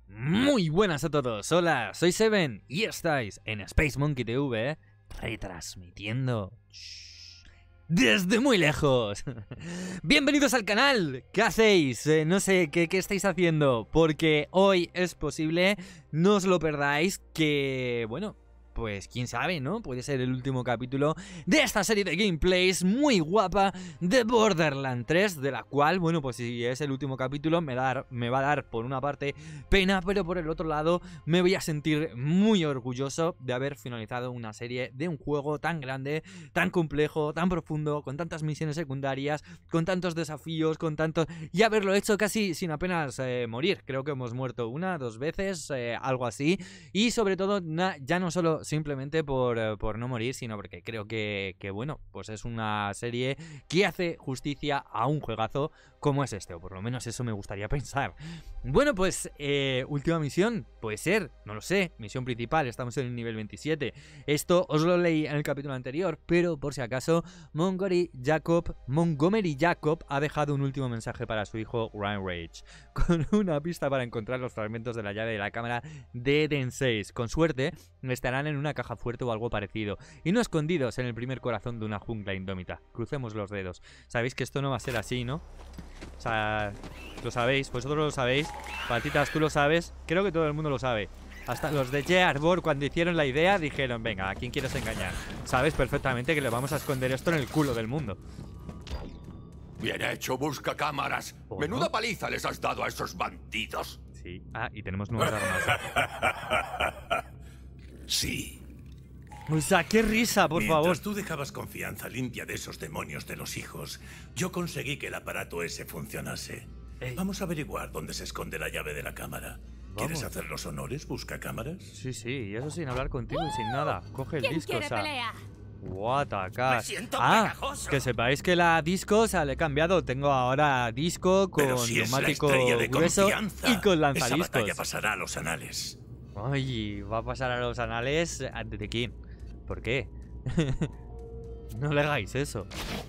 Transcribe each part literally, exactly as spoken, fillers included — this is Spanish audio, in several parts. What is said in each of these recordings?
Muy buenas a todos, hola, soy Seven y estáis en Space Monkey T V, ¿eh? Retransmitiendo desde muy lejos. Bienvenidos al canal. ¿Qué hacéis? Eh, no sé, ¿qué, ¿qué estáis haciendo? Porque hoy es posible, no os lo perdáis, que, bueno, pues quién sabe, ¿no? Puede ser el último capítulo de esta serie de gameplays muy guapa de Borderlands tres, de la cual, bueno, pues si es el último capítulo me, dar, me va a dar por una parte pena, pero por el otro lado me voy a sentir muy orgulloso de haber finalizado una serie de un juego tan grande, tan complejo, tan profundo, con tantas misiones secundarias, con tantos desafíos, con tantos... y haberlo hecho casi sin apenas eh, morir. Creo que hemos muerto una, dos veces, eh, algo así, y sobre todo na, ya no solo simplemente por, eh, por no morir, sino porque creo que, que, bueno, pues es una serie que hace justicia a un juegazo como es este, o por lo menos eso me gustaría pensar. Bueno, pues, eh, última misión, puede ser, no lo sé, misión principal, estamos en el nivel veintisiete. Esto os lo leí en el capítulo anterior, pero por si acaso, Montgomery Jacob, Montgomery Jacob ha dejado un último mensaje para su hijo Ryan Rage, con una pista para encontrar los fragmentos de la llave de la cámara de Eden seis. Con suerte, estarán en una caja fuerte o algo parecido, y no escondidos en el primer corazón de una jungla indómita. Crucemos los dedos. Sabéis que esto no va a ser así, ¿no? O sea, lo sabéis, vosotros lo sabéis. Patitas, tú lo sabes. Creo que todo el mundo lo sabe. Hasta los de J. Arbor, cuando hicieron la idea, dijeron: venga, ¿a quién quieres engañar? Sabes perfectamente que le vamos a esconder esto en el culo del mundo. Bien hecho, busca cámaras. ¿Oh, Menuda no? paliza les has dado a esos bandidos. Sí. Ah, y tenemos nuevas armas. Sí. O sea, qué risa, por Mientras favor. tú dejabas confianza limpia de esos demonios de los hijos, yo conseguí que el aparato ese funcionase. Ey. Vamos a averiguar dónde se esconde la llave de la cámara. ¿Quieres Vamos. hacer los honores? Busca cámaras. Sí, sí, y eso sin hablar contigo y sin nada. Coge el ¿Quién disco, quiere o sea. pelea? What a cat. Me siento Ah, pegajoso. que sepáis que la disco, o sea, le he cambiado. Tengo ahora disco con Pero si es la neumático estrella de grueso confianza, y con esa lanzadiscos. batalla pasará a los anales. Ay, va a pasar a los anales. ¿De quién? ¿Por qué? No le hagáis eso.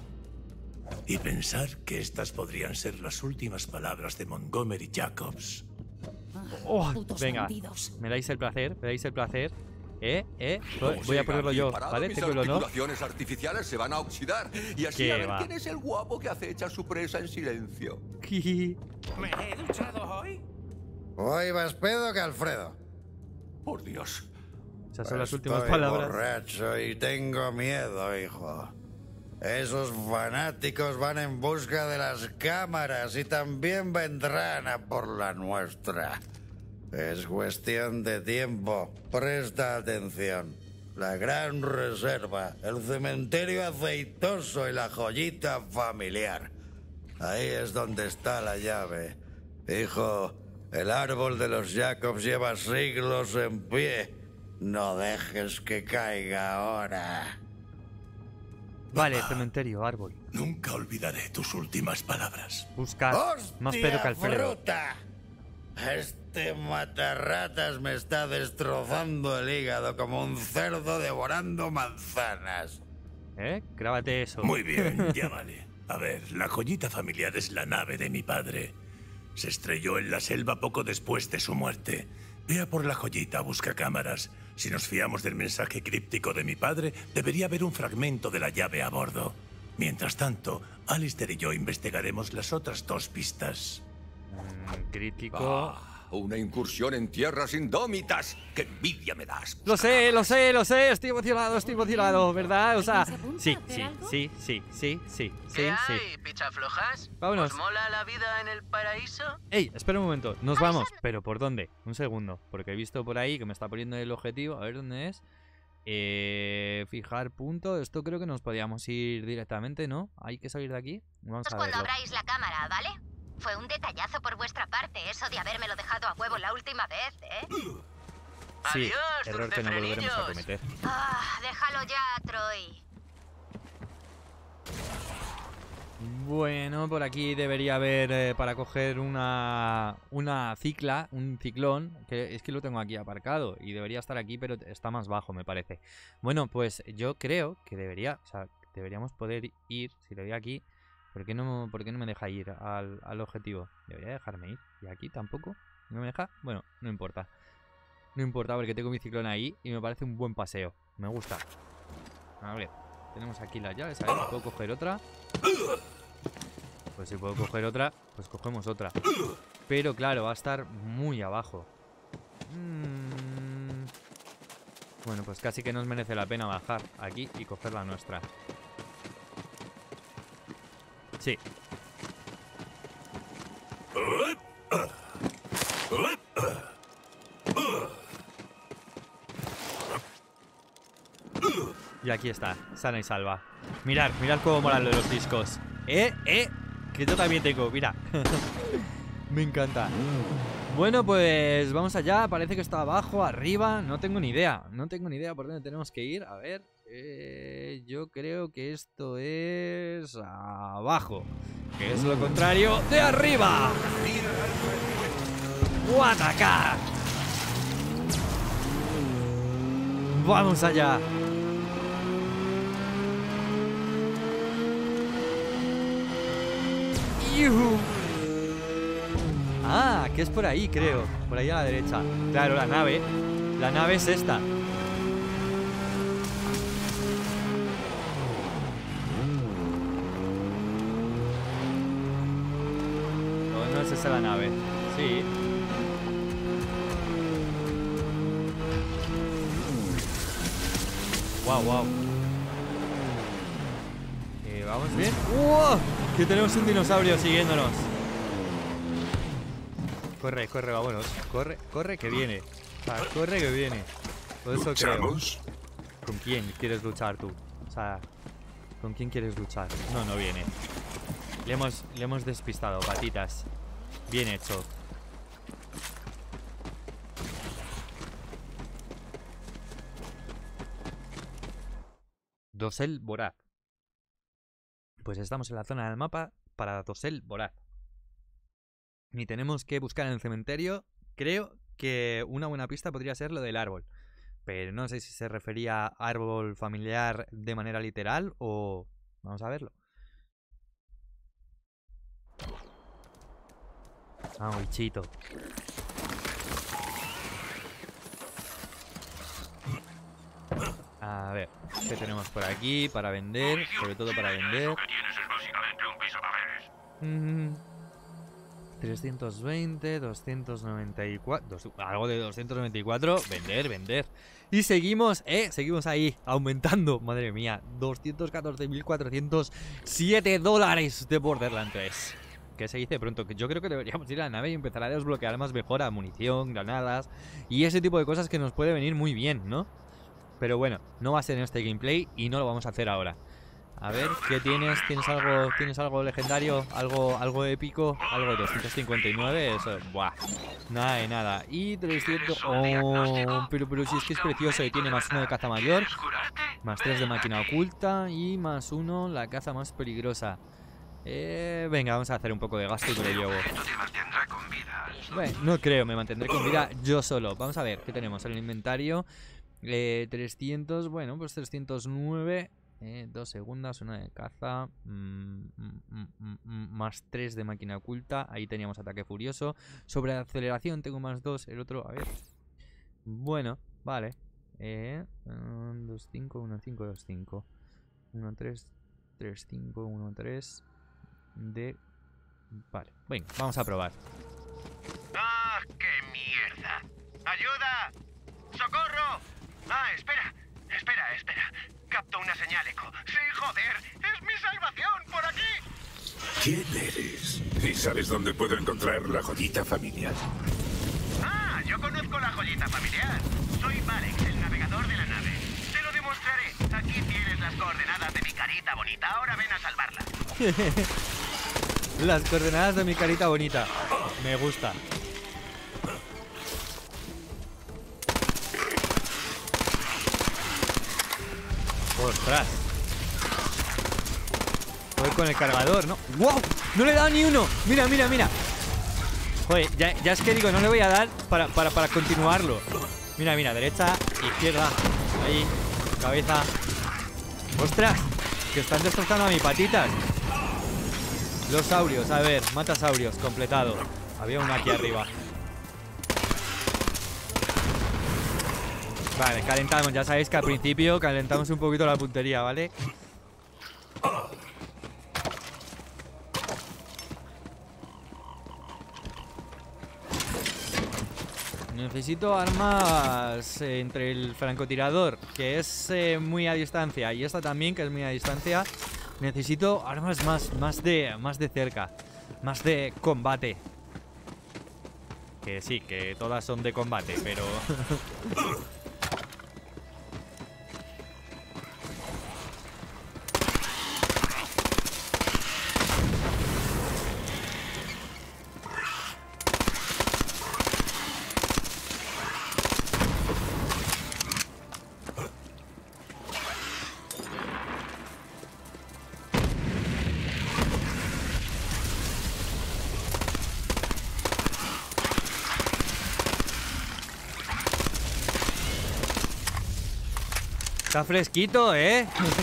Y pensar que estas podrían ser las últimas palabras de Montgomery Jacobs. Oh, Putos venga, bandidos. me dais el placer, me dais el placer. Eh, eh, Como voy a siga ponerlo aquí yo, parado, ¿vale? mis Tengo el honor. articulaciones artificiales se van a oxidar. Y así ¿Qué a ver va? quién es el guapo que acecha a su presa en silencio. ¿Me he duchado hoy? Hoy más pedo que Alfredo. Por Dios. Esas son las últimas Estoy palabras. borracho y tengo miedo, hijo. Esos fanáticos van en busca de las cámaras y también vendrán a por la nuestra. Es cuestión de tiempo. Presta atención. La gran reserva, el cementerio aceitoso y la joyita familiar. Ahí es donde está la llave. Hijo, el árbol de los Jacobs lleva siglos en pie. No dejes que caiga ahora. Vale, cementerio, árbol. Nunca olvidaré tus últimas palabras. Buscar más pedo que Alfredo. fruta! Este matarratas me está destrozando el hígado como un cerdo devorando manzanas. ¿Eh? Grábate eso. Muy bien, ya vale. A ver, la joyita familiar es la nave de mi padre. Se estrelló en la selva poco después de su muerte. Vea por la joyita, busca cámaras. Si nos fiamos del mensaje críptico de mi padre, debería haber un fragmento de la llave a bordo. Mientras tanto, Alistair y yo investigaremos las otras dos pistas. Mm, crítico. Ah, una incursión en tierras indómitas. ¡Qué envidia me das! Lo sé, lo sé, lo sé. Estoy emocionado, estoy emocionado, ¿verdad? O sea, ¿Alguien se apunta sí, a hacer sí, algo? sí, sí, sí, sí, sí, ¿Qué sí. hay, pichaflojas? Vámonos. ¿Os mola la vida en el paraíso? Ey, espera un momento, nos vamos. ¿Pero por dónde? Un segundo, porque he visto por ahí que me está poniendo el objetivo. A ver dónde es. Eh, fijar punto. Esto creo que nos podíamos ir directamente, ¿no? Hay que salir de aquí. Vamos a Cuando verlo. abráis la cámara, ¿vale? Fue un detallazo por vuestra parte, eso de habérmelo dejado a huevo la última vez, ¿eh? Sí, Adiós, error que no volveremos a dulcefrenillos. cometer. Ah, déjalo ya, Troy. Bueno, por aquí debería haber eh, para coger una una cicla, un ciclón, que es que lo tengo aquí aparcado y debería estar aquí, pero está más bajo, me parece. Bueno, pues yo creo que debería, o sea, deberíamos poder ir, si le doy aquí, ¿por qué no, por qué no me deja ir al, al objetivo? Debería dejarme ir. ¿Y aquí tampoco? ¿No me deja? Bueno, no importa. No importa porque tengo mi ciclón ahí y me parece un buen paseo. Me gusta. A ver, tenemos aquí las llaves. A ver, ¿puedo coger otra? Pues si puedo coger otra, pues cogemos otra. Pero claro, va a estar muy abajo. Mm. Bueno, pues casi que nos merece la pena bajar aquí y coger la nuestra. Sí. Y aquí está, sana y salva. Mirad, mirad cómo molan lo de los discos. Eh, eh, que yo también tengo, mira. Me encanta. Bueno, pues vamos allá. Parece que está abajo, arriba. No tengo ni idea. No tengo ni idea por dónde tenemos que ir. A ver. Eh, yo creo que esto es abajo. Que es lo contrario de arriba. ¡O atacar! Vamos allá. ¡Yuhu! Ah, que es por ahí, creo. Por ahí a la derecha. Claro, la nave. La nave es esta. No, no es esa la nave. Sí. Wow, wow. Eh, ¿Vamos bien? ¡Wow! Que tenemos un dinosaurio siguiéndonos. Corre, corre, vámonos. Corre, corre que viene. O sea, corre que viene. Por eso creo. ¿Con quién quieres luchar tú? O sea, ¿con quién quieres luchar? No, no viene. Le hemos, le hemos despistado, patitas. Bien hecho. Dosel Boraz. Pues estamos en la zona del mapa para Dosel Boraz. Y tenemos que buscar en el cementerio. Creo que una buena pista podría ser lo del árbol. Pero no sé si se refería a árbol familiar de manera literal o... Vamos a verlo. Ah, un bichito. A ver, ¿qué tenemos por aquí para vender? Sobre todo para vender. Mm, trescientos veinte, doscientos noventa y cuatro, dos, algo de doscientos noventa y cuatro. Vender, vender. Y seguimos, eh, seguimos ahí, aumentando. Madre mía, doscientos catorce mil cuatrocientos siete dólares de Borderlands tres. Que se dice pronto, que yo creo que deberíamos ir a la nave y empezar a desbloquear más mejora, munición, granadas y ese tipo de cosas que nos puede venir muy bien, ¿no? Pero bueno, no va a ser en este gameplay y no lo vamos a hacer ahora. A ver, ¿qué tienes? ¿Tienes algo, ¿tienes algo legendario? ¿Algo, algo épico? Algo de doscientos cincuenta y nueve, eso, buah. Nada de nada. Y trescientos... Oh, pero, pero si es que es precioso y tiene más uno de caza mayor. Más tres de máquina oculta y más uno la caza más peligrosa. Eh, venga, vamos a hacer un poco de gasto y me lo llevo. Bueno, no creo, me mantendré con vida yo solo. Vamos a ver, ¿qué tenemos en el inventario? Eh, trescientos, bueno, pues trescientos nueve. Eh, dos segundas, una de caza. Mm, mm, mm, mm, más tres de máquina oculta. Ahí teníamos ataque furioso. Sobre aceleración tengo más dos. El otro, a ver. Bueno, vale. Eh, um, dos cinco, uno cinco, dos cinco. uno tres, tres cinco, uno tres. De... Vale, venga, vamos a probar. ¡Ah, qué mierda! ¡Ayuda! ¡Socorro! Ah, espera, espera, espera. Capto una señal eco. ¡Sí, joder! ¡Es mi salvación por aquí! ¿Quién eres? ¿Y sabes dónde puedo encontrar la joyita familiar? Ah, yo conozco la joyita familiar. Soy Valex, el navegador de la nave. Te lo demostraré. Aquí tienes las coordenadas de mi carita bonita. Ahora ven a salvarla. Las coordenadas de mi carita bonita. Me gusta. ¡Ostras! Voy con el cargador, ¿no? ¡Wow! ¡No le he dado ni uno! ¡Mira, mira, mira! Joder, ya, ya es que digo, no le voy a dar para, para, para continuarlo. Mira, mira, derecha, izquierda. Ahí, cabeza. ¡Ostras! Que están destrozando a mis patitas. Los saurios, a ver, mata saurios, completado. Había uno aquí arriba. Vale, calentamos. Ya sabéis que al principio calentamos un poquito la puntería, ¿vale? Necesito armas eh, entre el francotirador, que es eh, muy a distancia, y esta también, que es muy a distancia. Necesito armas más, más de, más de cerca, más de combate. Que sí, que todas son de combate, pero... Está fresquito, ¿eh?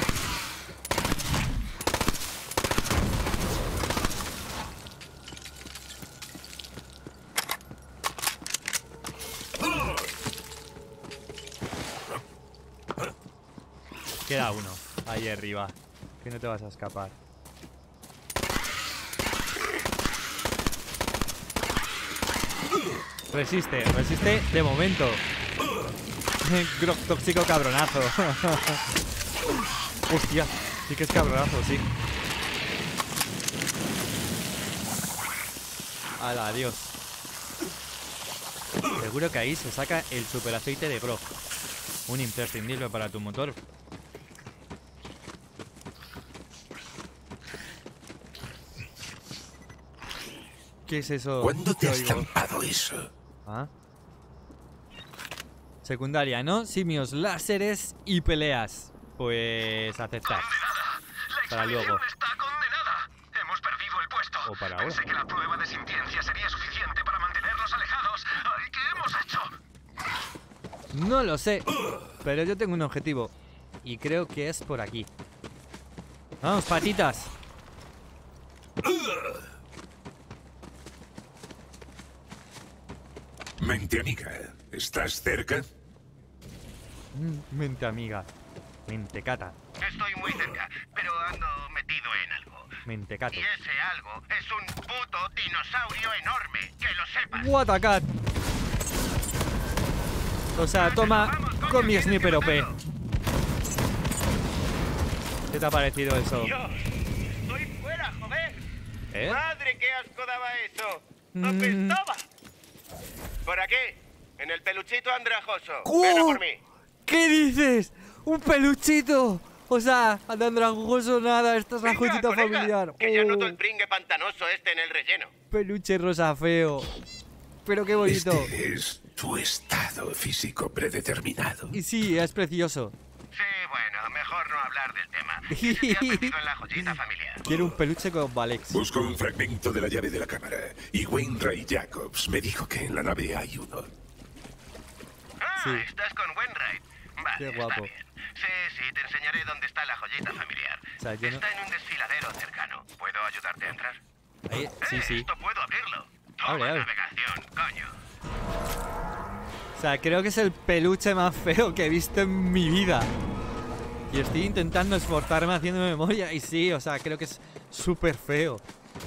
Queda uno ahí arriba, que no te vas a escapar. Resiste, resiste de momento. Grog tóxico cabronazo. Hostia, sí que es cabronazo, sí. Hala, adiós. Seguro que ahí se saca el super aceite de Grog. Un imprescindible para tu motor. ¿Qué es eso? ¿Cuándo te que has oigo? estampado eso? ¿Ah? Secundaria, ¿no? Simios, láseres y peleas. Pues aceptar. La Para luego. expedición está condenada. Hemos perdido el puesto. O para ahora. Pensé que la prueba de sintiencia sería suficiente para mantenerlos alejados. Ay, ¿qué hemos hecho? No lo sé, pero yo tengo un objetivo. Y creo que es por aquí. Vamos, patitas. Mente amiga, ¿estás cerca? Mm, Mente amiga. Mentecata. Estoy muy cerca, pero ando metido en algo. Mentecato. Y ese algo es un puto dinosaurio enorme, que lo sepas. What a cat. O sea, toma con mi sniper O P. ¿Qué te ha parecido eso? Dios, estoy fuera, joder. ¿Eh? Madre, qué asco daba eso. Mm. Apestaba. Por aquí, en el peluchito andrajoso. ¡Oh! Ven a por mí. ¿Qué dices? ¡Un peluchito! O sea, de andrajoso nada, esta es la Venga, joyita colega, familiar. Que ya Oh, noto el pringue pantanoso este en el relleno. peluche rosa feo. Pero qué bonito. Este es tu estado físico predeterminado. Y sí, es precioso. Sí, bueno, mejor no hablar del tema. ¿Qué se te ha perdido en la joyita familiar? Quiero un peluche con Valex. Busco un fragmento de la llave de la cámara y Wainwright Jacobs me dijo que en la nave hay uno. Ah, Sí. estás con Wainwright. Vale, Qué está guapo. bien. Sí, sí, te enseñaré dónde está la joyita familiar. O sea, yo no- Está en un desfiladero cercano. ¿Puedo ayudarte a entrar? Ahí, sí, Eh, sí. Esto puedo abrirlo. Toma Abre, abre. navegación, coño. O sea, creo que es el peluche más feo que he visto en mi vida. Y estoy intentando esforzarme haciendo memoria. Y sí, o sea, creo que es súper feo.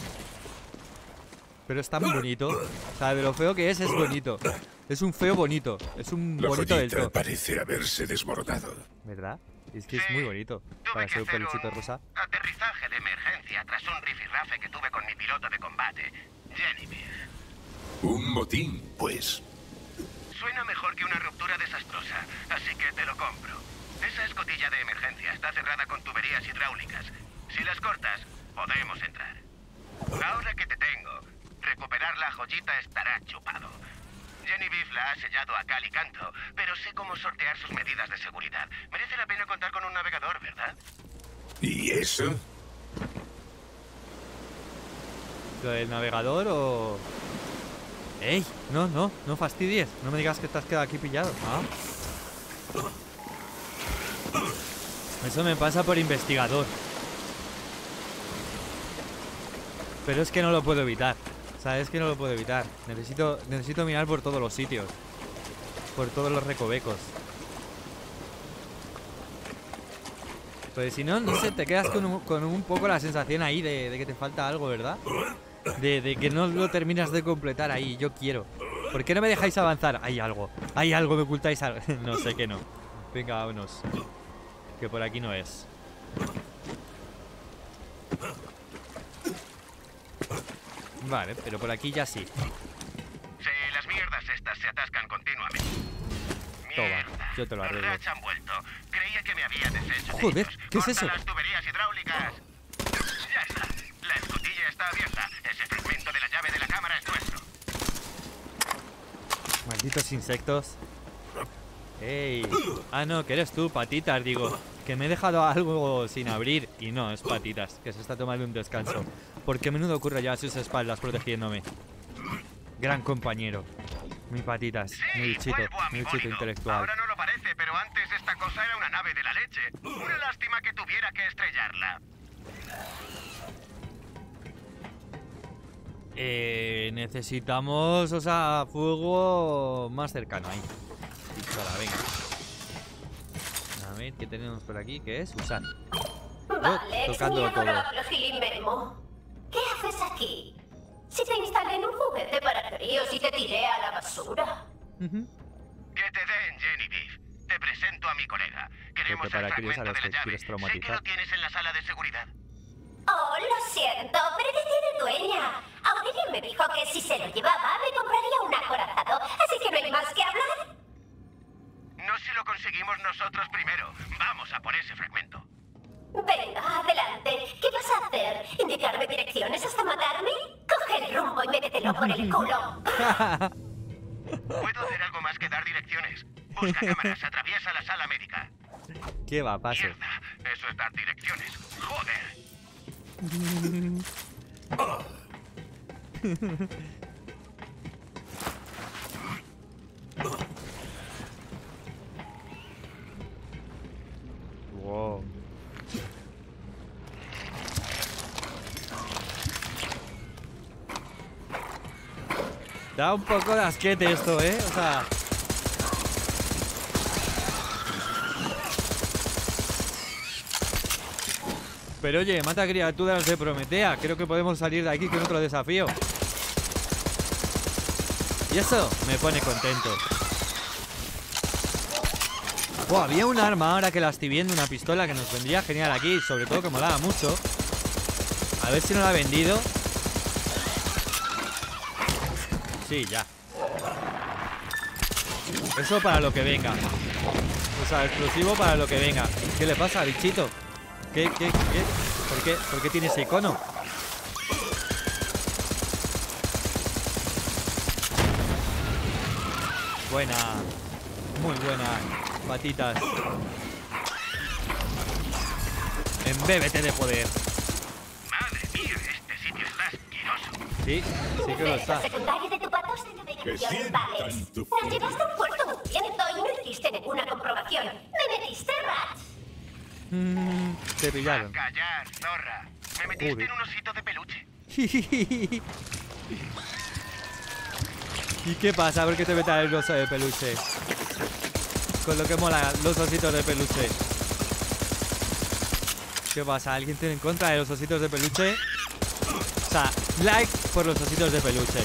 Pero es tan bonito. O sea, de lo feo que es, es bonito. Es un feo bonito. Es un La bonito del joyita todo. parece haberse desmoronado. ¿Verdad? Es que es Sí, muy bonito Tuve para que ser un hacer peluchito un rosa. aterrizaje de emergencia tras un rifirrafe que tuve con mi piloto de combate, Genevieve. Un motín, pues. Suena mejor que una ruptura desastrosa, así que te lo compro. Esa escotilla de emergencia está cerrada con tuberías hidráulicas. Si las cortas, podemos entrar. Ahora que te tengo, recuperar la joyita estará chupado. Genevieve la ha sellado a cal y canto, pero sé cómo sortear sus medidas de seguridad. Merece la pena contar con un navegador, ¿verdad? ¿Y eso? ¿Lo del navegador o...? ¡Ey! No, no, no fastidies. No me digas que te has quedado aquí pillado. Ah. Eso me pasa por investigador. Pero es que no lo puedo evitar. O sea, es que no lo puedo evitar. Necesito, necesito mirar por todos los sitios. Por todos los recovecos. Pues si no, no sé, te quedas con un, con un poco la sensación ahí de, de que te falta algo, ¿verdad? De, de que no lo terminas de completar ahí. Yo quiero. ¿Por qué no me dejáis avanzar? Hay algo. Hay algo, me ocultáis algo. No sé que no. Venga, vámonos. Que por aquí no es. Vale, pero por aquí ya sí. Sí, las mierdas estas se atascan continuamente. Toma, yo te lo arreglo. Los rats han vuelto. Creía que me había deshecho. de Joder, ellos. ¿qué es Corta eso? las tuberías hidráulicas. Ya está. La escotilla está abierta. Ese fragmento de la llave de la cámara es nuestro. Malditos insectos. ¡Ey! Ah, no, que eres tú, Patitas, digo. Que me he dejado algo sin abrir. Y no, es Patitas, que se está tomando un descanso. Porque menudo ocurre ya a sus espaldas protegiéndome. Gran compañero. Mi Patitas, Sí, mi bichito, vuelvo a mi mi bichito bólido. intelectual. Ahora no lo parece, pero antes esta cosa era una nave de la leche. Una lástima que tuviera que estrellarla. Eh, necesitamos, o sea, fuego más cercano ahí. Pistola, venga. A ver, ¿qué tenemos por aquí? ¿Qué es? Usar. Vale, Oh, ex tocando mi todo. adorable Gilimemo. ¿Qué haces aquí? Si te instalé en un juguete para críos y te tiré a la basura. Ujú. Que te den, Genevieve. Te presento a mi colega. Queremos Porque para el críos a fragmento los de que la llave. quieres Sé que traumatizar. lo tienes en la sala de seguridad. Oh, lo siento, pero te tiene dueña. Aurelio me dijo que si se lo llevaba me compraría un acorazado, así que no hay más que hablar. No si lo conseguimos nosotros primero. Vamos a por ese fragmento. Venga, adelante. ¿Qué vas a hacer? ¿Indicarme direcciones hasta matarme? Coge el rumbo y métetelo por el culo. Puedo hacer algo más que dar direcciones. Busca cámaras, atraviesa la sala médica. ¿Qué va, paso? Mierda, eso es dar direcciones. Joder. Wow. Da un poco de asquete esto, ¿eh? O sea... Pero oye, mata criaturas de Prometea. Creo que podemos salir de aquí con otro desafío. Y eso me pone contento. Oh, había un arma ahora que la estoy viendo, una pistola que nos vendría genial aquí. Sobre todo que molaba mucho. A ver si no la ha vendido. Sí, ya. Eso para lo que venga. O sea, exclusivo para lo que venga. ¿Qué le pasa, bichito? ¿Qué, qué, qué? ¿Por qué? ¿Por qué tiene ese icono? Buena. Muy buena. Patitas. Embébete de poder. Madre mía, este sitio está asqueroso. Sí, sí que lo Esa está. secundaria de tu pato se navegación, vale. Nos llevaste a un puerto muy viento y no hiciste ninguna comprobación. Me metiste rats. Mm, te pillaron. Callar, zorra. Me metiste Joder. en un osito de peluche. ¿Y qué pasa? ¿Por qué te metas el oso de peluche? Con lo que mola los ositos de peluche. ¿Qué pasa? ¿Alguien tiene en contra de los ositos de peluche? O sea, like por los ositos de peluche.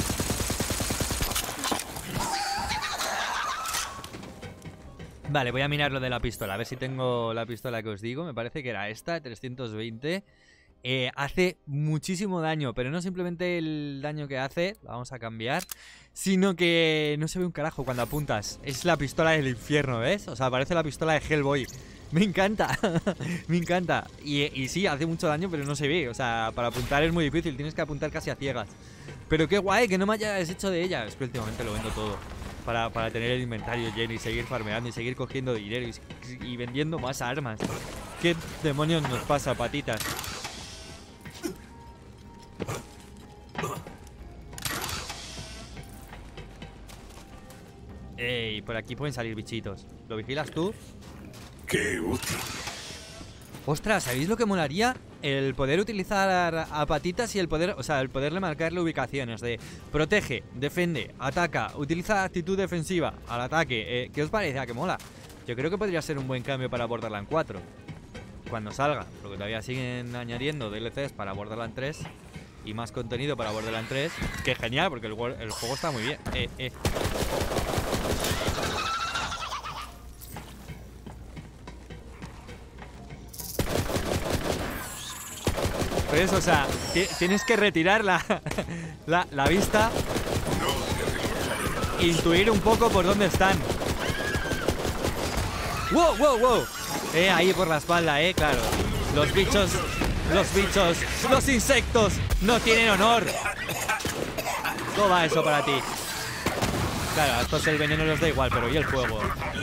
Vale, voy a mirar lo de la pistola. A ver si tengo la pistola que os digo. Me parece que era esta, trescientos veinte. Eh, hace muchísimo daño, pero no simplemente el daño que hace, la vamos a cambiar, sino que no se ve un carajo cuando apuntas. Es la pistola del infierno, ¿ves? O sea, parece la pistola de Hellboy. Me encanta, me encanta. Y, y sí, hace mucho daño, pero no se ve. O sea, para apuntar es muy difícil, tienes que apuntar casi a ciegas. Pero qué guay que no me hayas deshecho de ella. Es que últimamente lo vendo todo para, para tener el inventario lleno y seguir farmeando y seguir cogiendo dinero y, y vendiendo más armas. ¿Qué demonios nos pasa, Patitas? Ey, por aquí pueden salir bichitos. ¿Lo vigilas tú? ¡Qué útil! Ostras, ¿sabéis lo que molaría? El poder utilizar a Patitas y el poder, o sea, el poderle marcarle ubicaciones de protege, defiende, ataca, utiliza actitud defensiva al ataque. Eh, ¿Qué os parece? ¿A qué mola? Yo creo que podría ser un buen cambio para Borderlands cuatro. cuando salga, porque todavía siguen añadiendo D L Cs para Borderlands tres y más contenido para Borderlands tres, que genial, porque el, el juego está muy bien. Eh, eh. Por eso, o sea, tienes que retirar la, la, la vista, intuir un poco por dónde están. ¡Wow, wow, wow! Eh, ahí por la espalda, eh, claro. Los bichos, los bichos, los insectos no tienen honor. ¿Cómo va eso para ti? Claro, a estos el veneno les da igual, pero ¿y el fuego?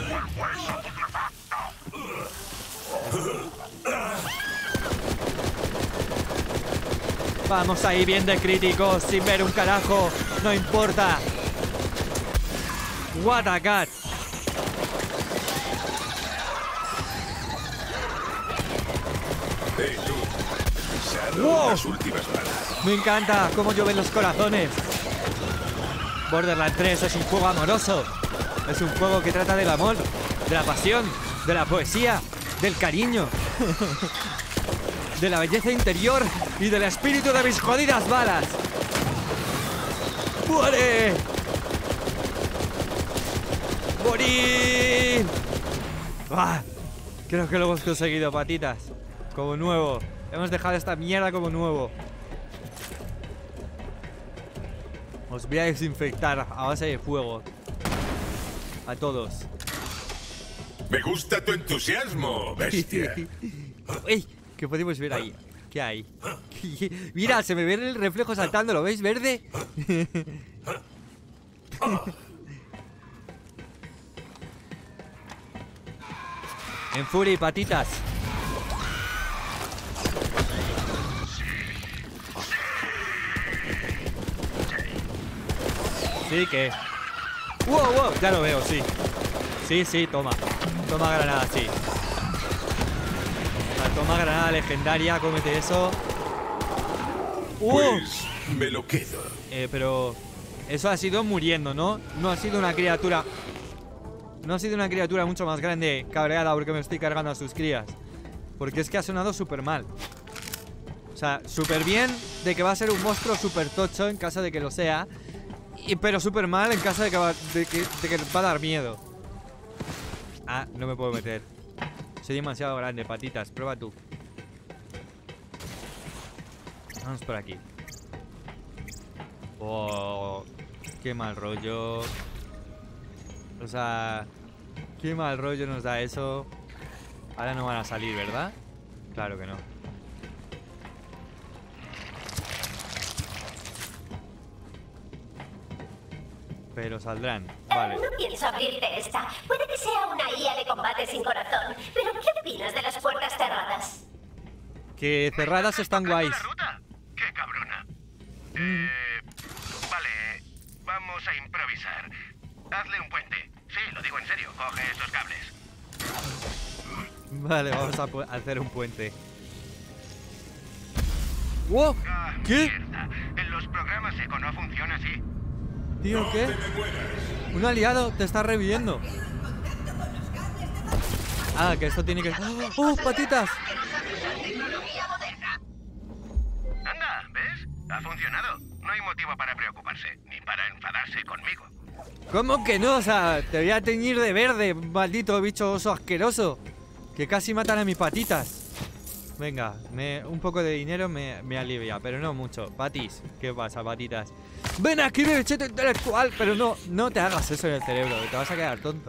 Vamos ahí bien de críticos, sin ver un carajo. No importa. What a cat. ¡Wow! Me encanta cómo llueven los corazones. Borderlands tres es un juego amoroso. Es un juego que trata del amor, de la pasión, de la poesía, del cariño, de la belleza interior y del espíritu de mis jodidas balas. ¡Muere! ¡Morir! ¡Ah! Creo que lo hemos conseguido, patitas. Como nuevo. Hemos dejado esta mierda como nuevo. Os voy a desinfectar a base de fuego. A todos. Me gusta tu entusiasmo, bestia. ¡Ey! ¿Qué podemos ver ahí? ¿Qué hay? Mira, se me ve el reflejo saltando. ¿Lo veis verde? En Fury, patitas. Sí, que... ¡Wow, wow! Ya lo veo, sí. Sí, sí, toma. Toma granada, sí. La toma granada legendaria, cómete eso. ¡Uh! Pues me lo quedo. Eh, pero... Eso ha sido muriendo, ¿no? No ha sido una criatura... No ha sido una criatura mucho más grande, cabreada, porque me estoy cargando a sus crías. Porque es que ha sonado súper mal. O sea, súper bien de que va a ser un monstruo súper tocho en caso de que lo sea. Y, pero súper mal en caso de que, va, de, que, de que va a dar miedo. Ah, no me puedo meter. Soy demasiado grande, patitas. Prueba tú. Vamos por aquí. Oh, qué mal rollo. O sea, qué mal rollo nos da eso. Ahora no van a salir, ¿verdad? Claro que no. Pero saldrán, vale. Eh, no pienso abrirte esta. Puede que sea una I A de combate sin corazón. Pero ¿qué opinas de las puertas cerradas? Que cerradas están guays. La ruta. ¡Qué cabrona! Eh, vale, vamos a improvisar. Hazle un puente. Sí, lo digo en serio. Coge esos cables. Vale, vamos a pu- hacer un puente. ¡Wow! Ah, ¿Qué? mierda. En los programas Eco no funciona así. Tío, ¿qué? Un aliado te está reviviendo. Ah, que esto tiene que... ¡Oh, patitas! Anda, ¿ves? Ha funcionado. No hay motivo para preocuparse, ni para enfadarse conmigo. ¿Cómo que no? O sea, te voy a teñir de verde, maldito bicho oso asqueroso. Que casi matan a mis patitas. Venga, me, un poco de dinero me, me alivia, pero no mucho. Patis, ¿qué pasa, patitas? Ven aquí, bichito intelectual. Pero no, no te hagas eso en el cerebro, que te vas a quedar tonto.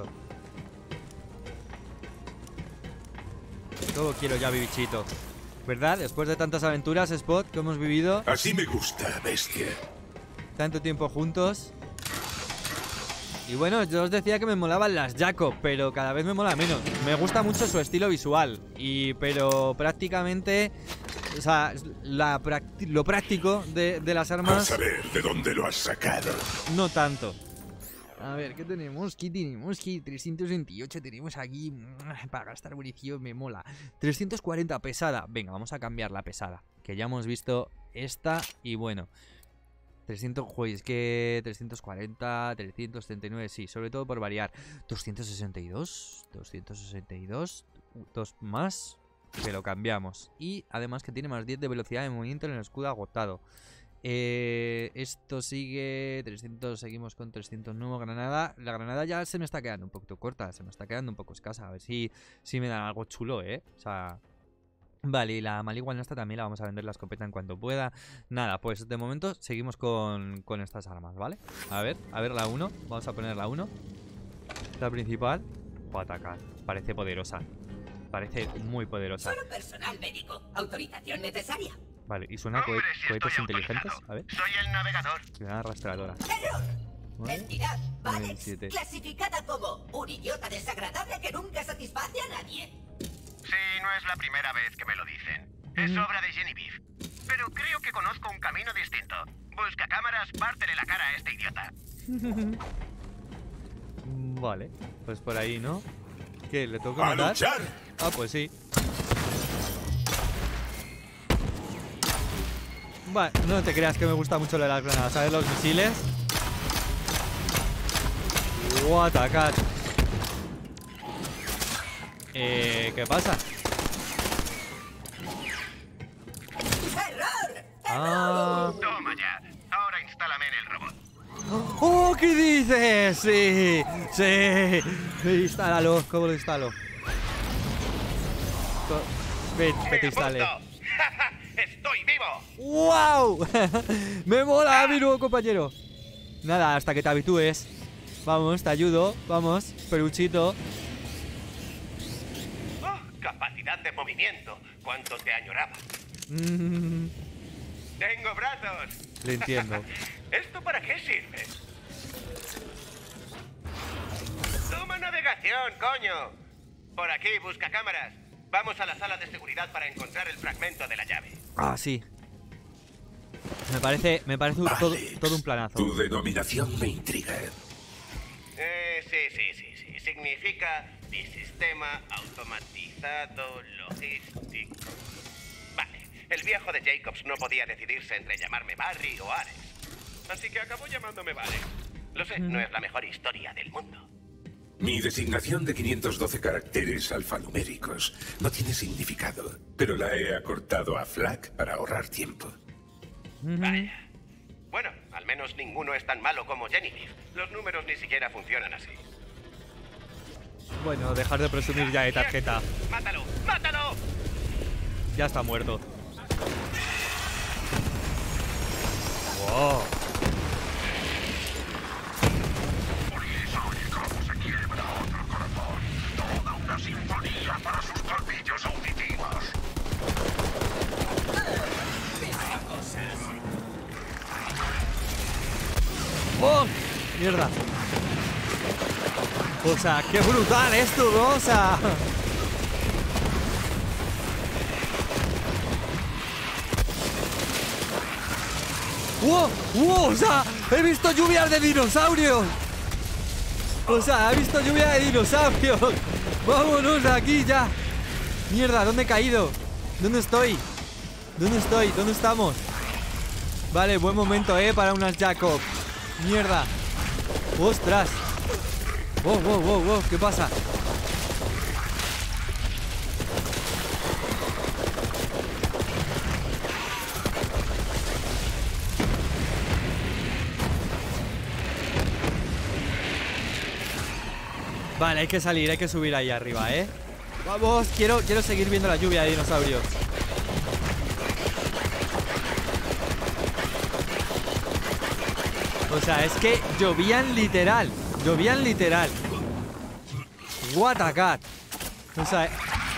Todo quiero ya, mi bichito. ¿Verdad? Después de tantas aventuras, Spot, que hemos vivido Así me gusta, bestia. tanto tiempo juntos. Y bueno, yo os decía que me molaban las Jacob, pero cada vez me mola menos. Me gusta mucho su estilo visual, y pero prácticamente, o sea, la prácti- lo práctico de, de las A armas, saber de dónde lo has sacado. no tanto. A ver, ¿qué tenemos? ¿Qué tenemos? ¿Qué trescientos veintiocho tenemos aquí? Para gastar munición me mola. trescientos cuarenta pesada. Venga, vamos a cambiar la pesada, que ya hemos visto esta. Y bueno, trescientos, joder, es que trescientos cuarenta, trescientos treinta y nueve, sí, sobre todo por variar. Doscientos sesenta y dos, doscientos sesenta y dos, dos más. Que lo cambiamos. Y además que tiene más diez de velocidad de movimiento en el escudo agotado. Eh, esto sigue trescientos, seguimos con trescientos nuevo. Granada, la granada ya se me está quedando un poquito corta. Se me está quedando un poco escasa. A ver si, si me dan algo chulo, eh. O sea... Vale, y la maligual esta también la vamos a vender la escopeta en cuanto pueda. Nada, pues de momento seguimos con, con estas armas, ¿vale? A ver, a ver la uno. Vamos a poner la uno. La principal. O atacar. Parece poderosa. Parece muy poderosa. Solo personal médico. Autorización necesaria. Vale, y suena co Hombre, si cohetes estoy inteligentes. autorizado. A ver. Soy el navegador. Y una rastreadora. ¡Error! Nueve, Entidad nueve, Valex, siete. clasificada como un idiota desagradable que nunca satisface a nadie. Sí, no es la primera vez que me lo dicen. Es obra de Genevieve. Pero creo que conozco un camino distinto. Busca cámaras, pártele la cara a este idiota. Vale, pues por ahí, ¿no? ¿Qué? ¿Le toca ¡A matar? luchar! Ah, pues sí. Vale, no te creas que me gusta mucho lo de las granadas. ¿Sabes? Los misiles. ¡Oh, atacar! Eh, ¿qué pasa? ¡Error! Ah. Toma ya. Ahora instálame en el robot. ¡Oh, qué dices! Sí, sí. Instálalo. ¿Cómo lo instalo? Co- Ven, que te instale. ¡Punto! ¡Estoy vivo! ¡Wow! Me mola, mi nuevo compañero. Nada, hasta que te habitúes. Vamos, te ayudo. Vamos, peluchito. Oh, capacidad de movimiento. ¿Cuánto te añoraba? Mm, Tengo brazos. le entiendo. ¿Esto para qué sirve? Toma navegación, coño. Por aquí, busca cámaras. Vamos a la sala de seguridad para encontrar el fragmento de la llave. Ah, sí. Me parece, me parece un- todo, Alex, todo un planazo. Tu denominación me intriga. Eh, sí, sí, sí, sí. Significa disistema automatizado logístico. Vale. El viejo de Jacobs no podía decidirse entre llamarme Barry o Ares. Así que acabó llamándome Barry. Lo sé, no es la mejor historia del mundo. Mi designación de quinientos doce caracteres alfanuméricos no tiene significado, pero la he acortado a FLAC para ahorrar tiempo. Vaya. Bueno, al menos ninguno es tan malo como Genevieve. Los números ni siquiera funcionan así. Bueno, dejar de presumir ya de tarjeta. ¡Mátalo! ¡Mátalo! Ya está muerto. Wow. ¡Oh! ¡Mierda! O sea, qué brutal esto, ¿no? O sea... ¡Wow! ¡Wow! O sea, he visto lluvias de dinosaurios. O sea, he visto lluvia de dinosaurios. Vámonos de aquí ya. Mierda, ¿dónde he caído? ¿Dónde estoy? ¿Dónde estoy? ¿Dónde estamos? Vale, buen momento, eh, para unas Jacob. Mierda. ¡Ostras! ¡Wow, wow, wow, wow! ¿Qué pasa? Vale, hay que salir, hay que subir ahí arriba, ¿eh? Vamos, quiero, quiero seguir viendo la lluvia de dinosaurios. O sea, es que llovían literal. Llovían literal. What a cat. O sea...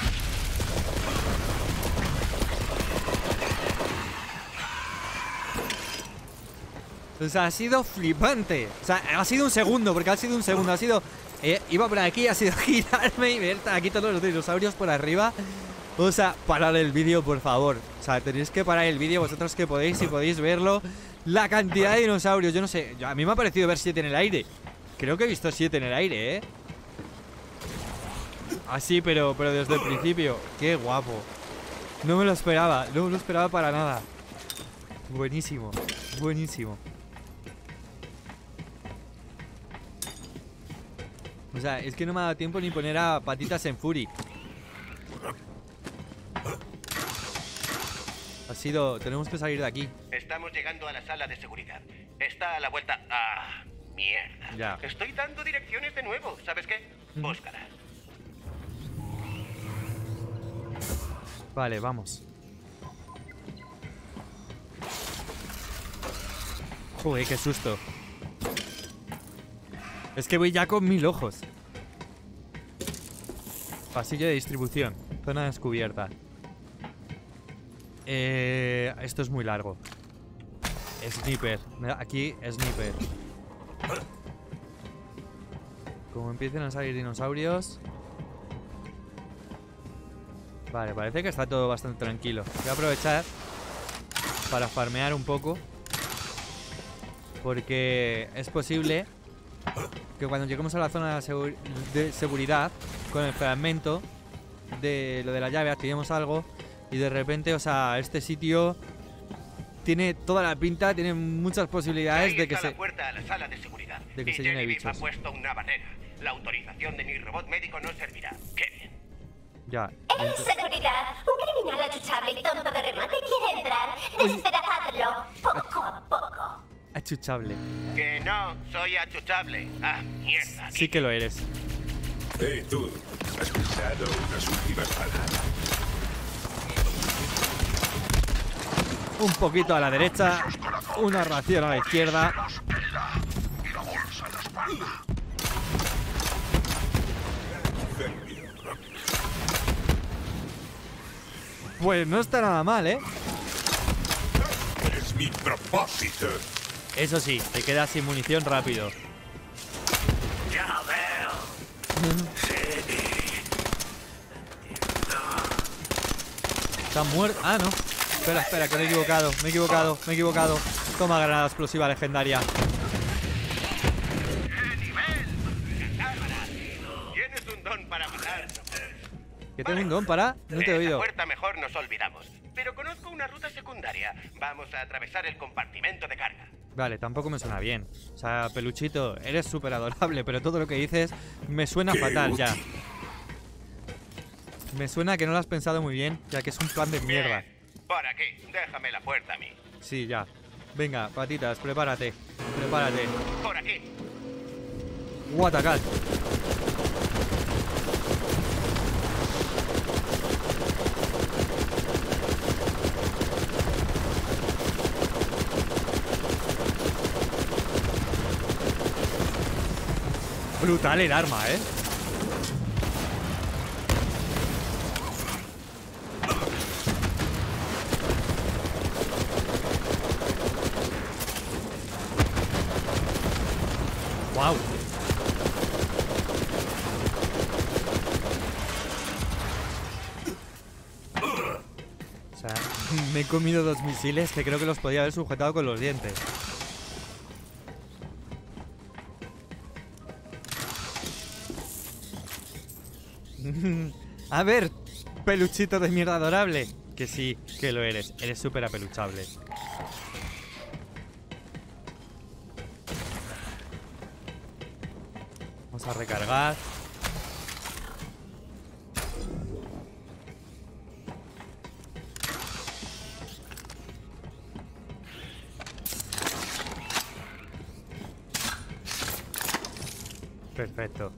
O sea, ha sido flipante. O sea, ha sido un segundo, porque ha sido un segundo. Ha sido... Eh, iba por aquí, ha sido girarme y ver aquí todos los dinosaurios por arriba. O sea, parar el vídeo, por favor. O sea, tenéis que parar el vídeo vosotros que podéis, si podéis verlo. La cantidad de dinosaurios, yo no sé. A mí me ha parecido ver siete en el aire. Creo que he visto siete en el aire, ¿eh? Así, pero, pero desde el principio. Qué guapo. No me lo esperaba, no me lo esperaba para nada. Buenísimo, buenísimo. O sea, es que no me ha dado tiempo ni poner a patitas en Fury. Ha sido... Tenemos que salir de aquí. Estamos llegando a la sala de seguridad. Está a la vuelta... ¡Ah! Mierda. Ya. Estoy dando direcciones de nuevo. ¿Sabes qué? Búscala. Vale, vamos. Joder, qué susto. Es que voy ya con mil ojos. Pasillo de distribución. Zona descubierta. Eh, esto es muy largo. Sniper. Aquí, sniper. Como empiecen a salir dinosaurios. Vale, parece que está todo bastante tranquilo. Voy a aprovechar para farmear un poco, porque es posible que cuando lleguemos a la zona de, segu de seguridad, con el fragmento de lo de la llave, activemos algo y de repente, o sea, este sitio tiene toda la pinta, tiene muchas posibilidades de que se... la puerta a la sala de seguridad. De que y se llene de Genevieve bichos. ha puesto una barrera. La autorización de mi robot médico no servirá. ¡Qué bien! Ya. ¡Ey, seguridad! Un criminal achuchable y tonto de remate quiere entrar. Despedazadlo, poco a poco. Achuchable. Que no, soy achuchable. ¡Ah, mierda! Sí que lo eres. Hey, tú, has pisado unas últimas palabras. Un poquito a la derecha, una ración a la izquierda. Pues no está nada mal, ¿eh? Es mi propósito. Eso sí, te quedas sin munición rápido. Ya veo. Está muerto. Ah, no. Espera, espera, que me he equivocado. Me he equivocado, me he equivocado. Toma granada explosiva legendaria. ¡Qué nivel! ¡Cámara! Tienes un don para matar. ¿Qué tengo un don para? No te he De oído. esa puerta mejor nos olvidamos. Pero conozco una ruta secundaria. Vamos a atravesar el compartimento de carga. Vale, tampoco me suena bien. O sea, Peluchito, eres súper adorable, pero todo lo que dices me suena Qué fatal ya. útil. Me suena que no lo has pensado muy bien, ya que es un plan de mierda. Bien. Por aquí. Déjame la puerta a mí. Sí, ya. Venga, patitas, prepárate. Prepárate. Por aquí. Guatacal. Brutal el arma, ¿eh? Wow. O sea, me he comido dos misiles que creo que los podía haber sujetado con los dientes. A ver, peluchito de mierda adorable. Que sí, que lo eres. Eres súper apeluchable. Vamos a recargar. Perfecto.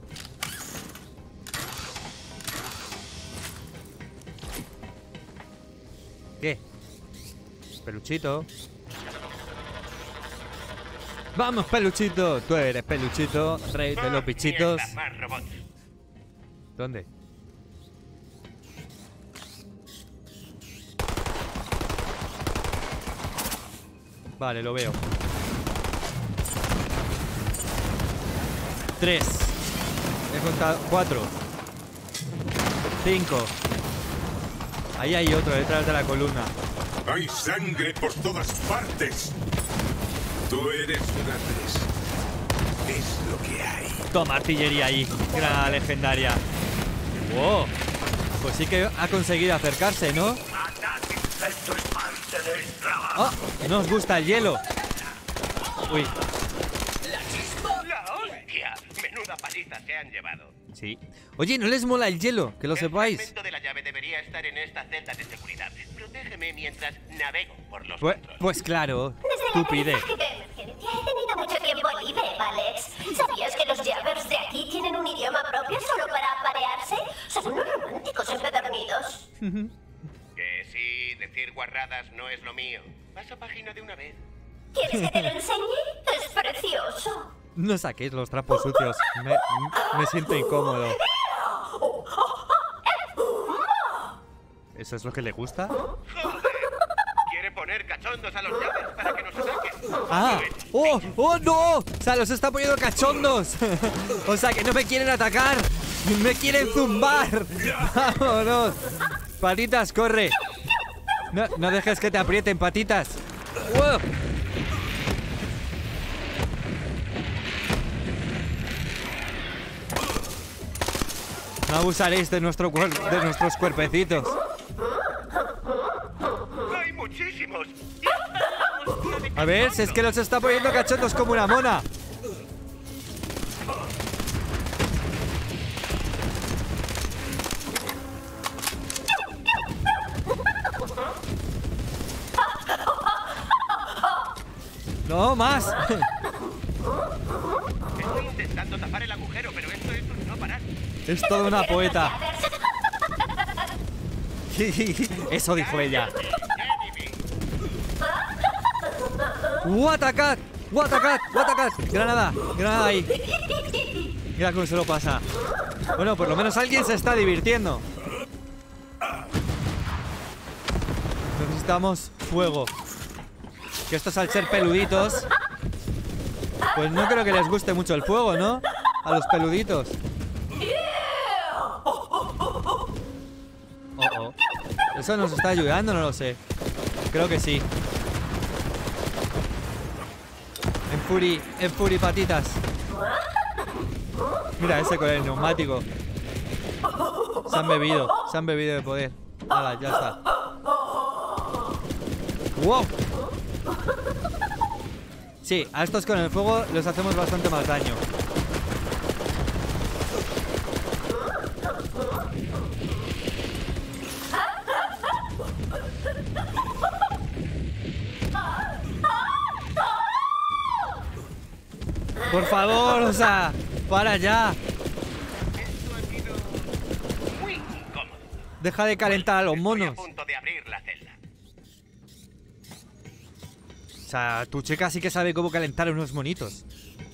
¿Qué? Peluchito. Vamos, Peluchito. Tú eres Peluchito, rey de los bichitos. Mierda, más robots. ¿Dónde? Vale, lo veo. Tres. He contado. Cuatro. Cinco. Ahí hay otro detrás de la columna. Hay sangre por todas partes. Tú eres una res. Es lo que hay. Toma artillería ahí. Granada legendaria. Wow. Pues sí que ha conseguido acercarse, ¿no? Esto es parte del trabajo. ¡Oh! No os gusta el hielo. Uy. ¡La hostia! Menuda paliza se han llevado. Sí. Oye, ¿no les mola el hielo? Que lo sepáis. El fragmento de la llave debería estar en esta celda de seguridad. Protégeme mientras navego por los Pues, controles. pues claro, Desde tú el pide. aterrizaje de emergencia he tenido mucho tiempo libre, Alex. ¿Sabías que los Jabbers de aquí tienen un idioma propio solo para aparearse? Son unos románticos empedernidos. Que sí, decir guarradas no es lo mío. Pasa página de una vez. ¿Quieres que te lo enseñe? Es precioso. No saquéis los trapos sucios. Me, me siento incómodo. ¿Eso es lo que le gusta? Quiere poner cachondos a los llaves para que nos ataquen. ¡Ah! ¡Oh! ¡Oh, no! O sea, los está poniendo cachondos. O sea, que no me quieren atacar. Me quieren zumbar. ¡Vámonos! Patitas, corre. No, no dejes que te aprieten, patitas. ¡Wow! No abusaréis de, nuestro cuer- de nuestros cuerpecitos. ¡Hay muchísimos! A ver, si es que los está poniendo cachondos como una mona. No, más. Estoy intentando tapar el agujero, pero esto es un no parar. Es toda una poeta. Eso dijo ella. What a cat, what a cat, what a cat. Granada, granada ahí. Mira cómo se lo pasa. Bueno, por lo menos alguien se está divirtiendo. Necesitamos fuego. Que estos al ser peluditos, pues no creo que les guste mucho el fuego, ¿no? A los peluditos. Oh, oh. ¿Eso nos está ayudando? No lo sé. Creo que sí. En Fury, en Fury, patitas. Mira ese con el neumático. Se han bebido, se han bebido de poder. Hala, ya está. ¡Wow! Sí, a estos con el fuego les hacemos bastante más daño. Por favor, o sea, para ya. Esto ha sido muy incómodo. Deja de calentar a los Estoy monos. a punto de abrir la celda. O sea, tu chica sí que sabe cómo calentar a unos monitos.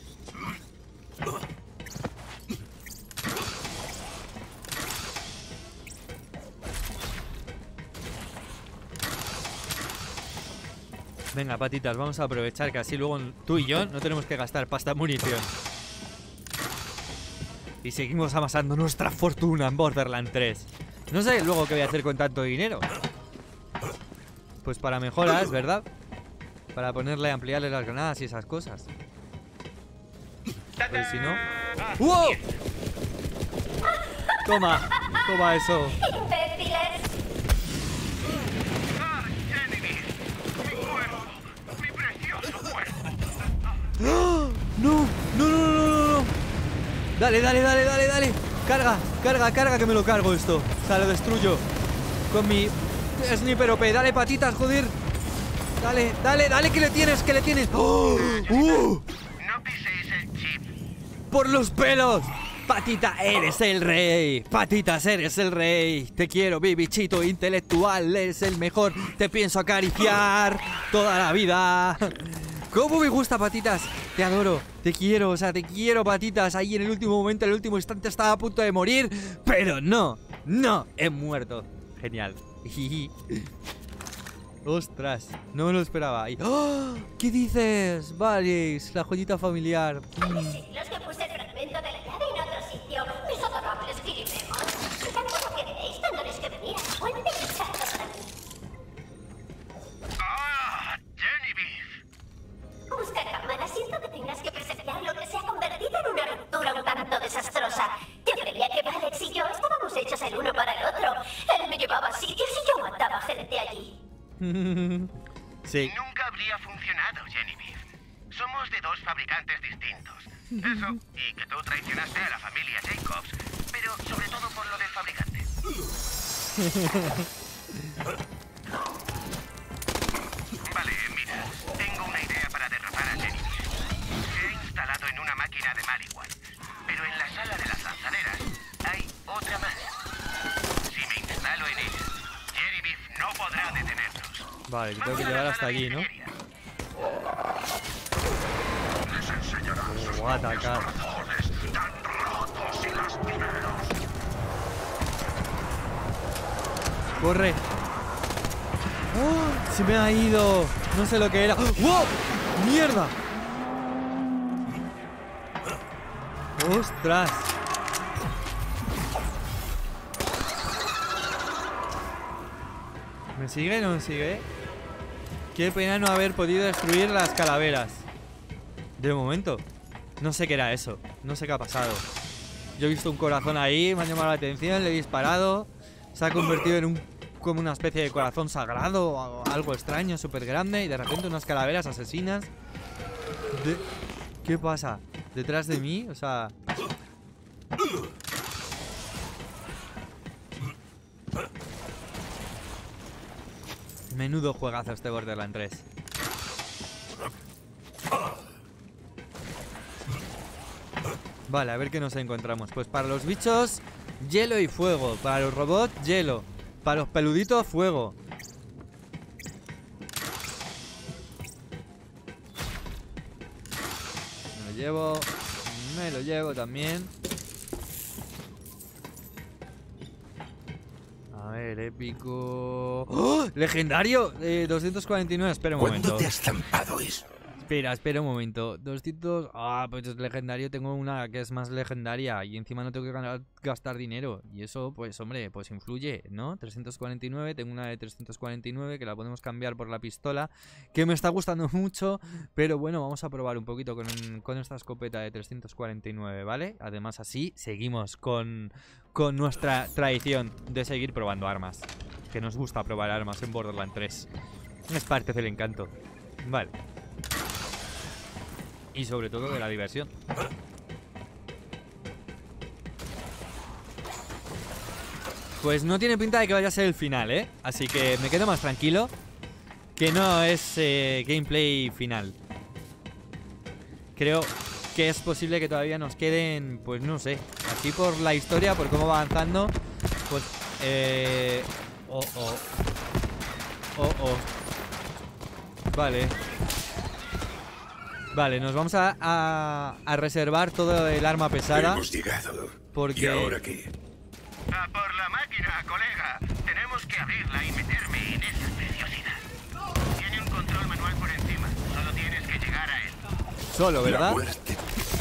Venga, patitas, vamos a aprovechar que así luego tú y yo no tenemos que gastar pasta en munición. Y seguimos amasando nuestra fortuna en Borderlands tres. No sé luego qué voy a hacer con tanto dinero. Pues para mejoras, ¿verdad? Para ponerle, ampliarle las granadas y esas cosas. Pero si no... ¡Wow! Toma, toma eso. ¡Imbéciles! ¡Ah, Genevieve! ¡Mi cuerpo! ¡Mi precioso cuerpo! ¡Oh! ¡No! ¡No, no, no, no, no! Dale, dale, dale, dale, dale. Carga, carga, carga que me lo cargo esto. O sea, lo destruyo. Con mi sniper O P. Dale, patitas, joder. Dale, dale, dale, que le tienes, que le tienes. ¡Oh! ¡Uh! No piséis el chip. ¡Por los pelos! Patita, eres el rey. Patitas, eres el rey. Te quiero, mi bichito intelectual. Eres el mejor. Te pienso acariciar toda la vida. ¿Cómo me gusta, patitas? Te adoro, te quiero, o sea, te quiero, patitas. Ahí en el último momento, en el último instante estaba a punto de morir. Pero no, no, he muerto. Genial. Ostras, no me lo esperaba. ¡Oh! ¿Qué dices? Valis, la joyita familiar. Hace siglos que puse el fragmento de la llave en otro sitio. Mis adorables Kirimemos. Si tanto lo queréis, tendréis que venir a Puente y echarlo para mí. ¡Ah, Genevieve! Busca cámara, siento que tengas que presenciar lo que se ha convertido en una ruptura un tanto desastrosa. Yo creía que Alex y yo estábamos hechos el uno para el otro. Él me llevaba a sitios y yo mataba gente allí. Sí. Nunca habría funcionado, Genevieve. Somos de dos fabricantes distintos. Eso, y que tú traicionaste a la familia Jacobs, Vale, mira, tengo una idea para derrotar a Jerry Beef. Se ha instalado en una máquina de Maliwan, pero en la sala de las lanzaderas hay otra más. Si me instalo en ella, Jerry Beef no podrá detenernos. Vale, que tengo que llegar hasta allí, ¿no? Oh, atacar. ¡Corre! ¡Oh! ¡Se me ha ido! No sé lo que era. ¡Wow! ¡Mierda! ¡Ostras! ¿Me sigue o no me sigue? Qué pena no haber podido destruir las calaveras. De momento. No sé qué era eso. No sé qué ha pasado. Yo he visto un corazón ahí, me ha llamado la atención, le he disparado. Se ha convertido en un como una especie de corazón sagrado o algo extraño, súper grande. Y de repente unas calaveras asesinas. De... ¿Qué pasa? ¿Detrás de mí? O sea... Menudo juegazo este Borderlands tres. Vale, a ver qué nos encontramos. Pues para los bichos, hielo y fuego. Para los robots, hielo. Para los peluditos, fuego. Me lo llevo. Me lo llevo también. A ver, épico. ¡Oh! ¡Legendario! Eh, doscientos cuarenta y nueve. Espera un momento. ¿Cuándo te has zampado eso? Espera, espera un momento. doscientos... Ah, pues es legendario. Tengo una que es más legendaria. Y encima no tengo que ganar, gastar dinero. Y eso, pues, hombre, pues influye, ¿no? trescientos cuarenta y nueve. Tengo una de trescientos cuarenta y nueve que la podemos cambiar por la pistola. Que me está gustando mucho. Pero bueno, vamos a probar un poquito con, con esta escopeta de trescientos cuarenta y nueve, ¿vale? Además, así seguimos con, con nuestra tradición de seguir probando armas. Que nos gusta probar armas en Borderlands tres. Es parte del encanto. Vale. Y sobre todo de la diversión. Pues no tiene pinta de que vaya a ser el final, ¿eh? Así que me quedo más tranquilo. Que no es eh, gameplay final. Creo que es posible que todavía nos queden, pues no sé, así por la historia, por cómo va avanzando. Pues, eh... Oh, oh. Oh, oh. Vale. Vale, nos vamos a, a, a reservar todo el arma pesada. Hemos llegado. Porque... ¿Y ahora qué? A por la máquina, colega. Tenemos que abrirla y meterme en esa preciosidad. Tiene un control manual por encima. Solo tienes que llegar a él. Solo, ¿verdad? La muerte.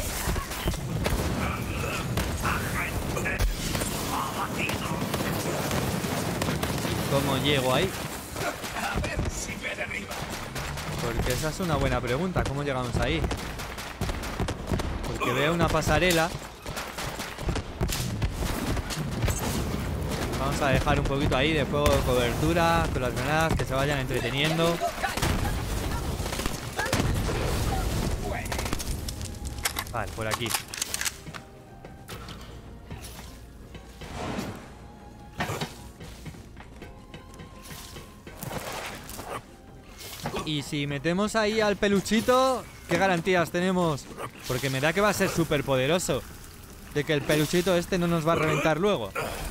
¿Cómo llego ahí? Porque esa es una buena pregunta. ¿Cómo llegamos ahí? Porque veo una pasarela. Vamos a dejar un poquito ahí de fuego de cobertura con las granadas, que se vayan entreteniendo. Vale, por aquí. Y si metemos ahí al peluchito, ¿qué garantías tenemos? Porque me da que va a ser súper poderoso. De que el peluchito este no nos va a reventar luego.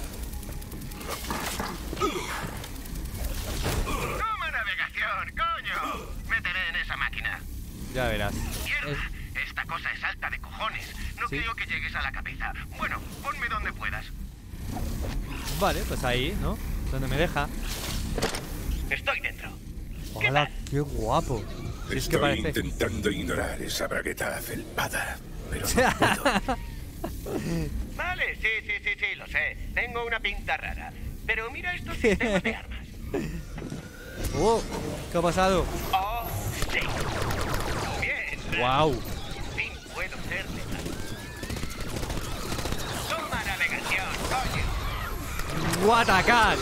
¡Toma navegación, coño! Métele en esa máquina. Ya verás. Mierda, Es... esta cosa es alta de cojones. No ¿Sí? creo que llegues a la cabeza. Bueno, ponme donde puedas. Vale, pues ahí, ¿no? Donde me deja. Estoy dentro. ¡Hola! ¡Qué guapo! Si es que Estoy parece... intentando ignorar esa bragueta felpada, pero no puedo. Vale, sí, sí, sí, sí, lo sé. Tengo una pinta rara. Pero mira estos sistemas de armas. ¡Oh! ¿Qué ha pasado? Oh, sí. Bien. ¡Wow! Por fin puedo ser letal. Toma navegación, coño. ¡What a cat!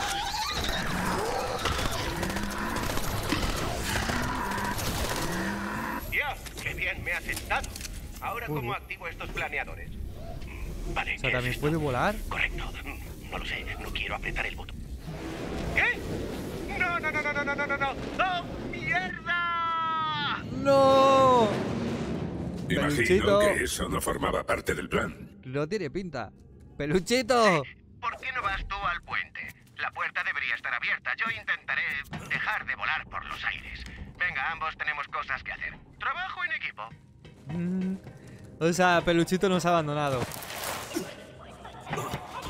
Dios, qué bien me ha sentado. Ahora, Muy ¿cómo bien. activo estos planeadores? Vale, O sea, ¿qué ¿también es puede esto? volar? Correcto. No lo sé, no quiero apretar el botón. ¿Qué? ¡No, no, no, no, no, no, no, no! no! ¡Oh, mierda! ¡No! Imagino Peluchito. que eso no formaba parte del plan. No tiene pinta. ¡Peluchito! ¿Por qué no vas tú al puente? La puerta debería estar abierta. Yo intentaré dejar de volar por los aires. Venga, ambos tenemos cosas que hacer. Trabajo en equipo. Mm, o sea, Peluchito nos ha abandonado. Pero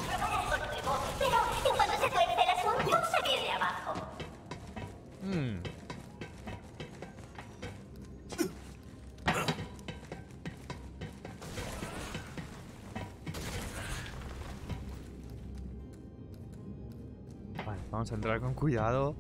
en cuanto se tuerce el asunto, se viene abajo. Mm. Vale, vamos a entrar con cuidado.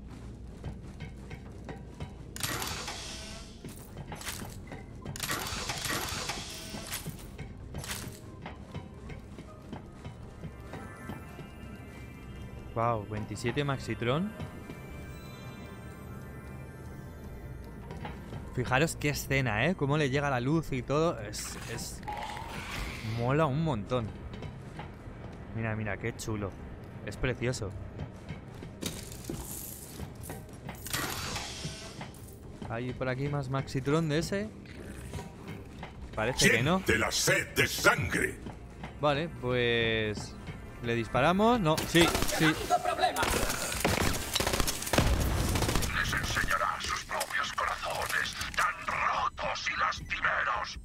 Wow, veintisiete Maxitron. Fijaros qué escena, ¿eh? Cómo le llega la luz y todo. Es... es... mola un montón. Mira, mira, qué chulo. Es precioso. Hay por aquí más Maxitron de ese. Parece que no. ¡Siente la sed de sangre! Vale, pues... ¿le disparamos? No, sí, sí. Les enseñará sus propios corazones tan rotos y lastimeros.